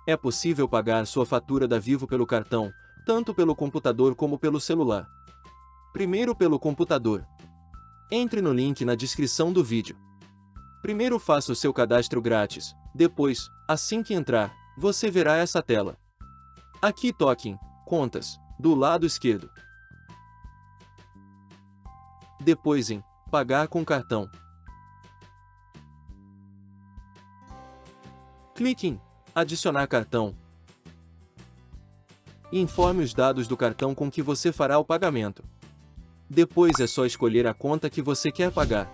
É possível pagar sua fatura da Vivo pelo cartão, tanto pelo computador como pelo celular. Primeiro pelo computador. Entre no link na descrição do vídeo. Primeiro faça o seu cadastro grátis, depois, assim que entrar, você verá essa tela. Aqui toque em Contas, do lado esquerdo. Depois em Pagar com cartão. Clique em Adicionar cartão. E informe os dados do cartão com que você fará o pagamento. Depois é só escolher a conta que você quer pagar.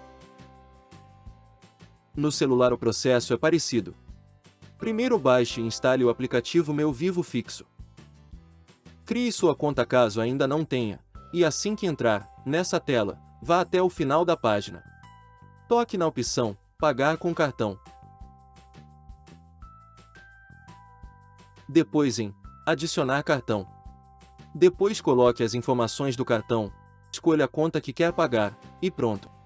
No celular o processo é parecido. Primeiro baixe e instale o aplicativo Meu Vivo Fixo. Crie sua conta caso ainda não tenha, e assim que entrar, nessa tela, vá até o final da página. Toque na opção Pagar com cartão. Depois em Adicionar cartão. Depois coloque as informações do cartão, escolha a conta que quer pagar, e pronto.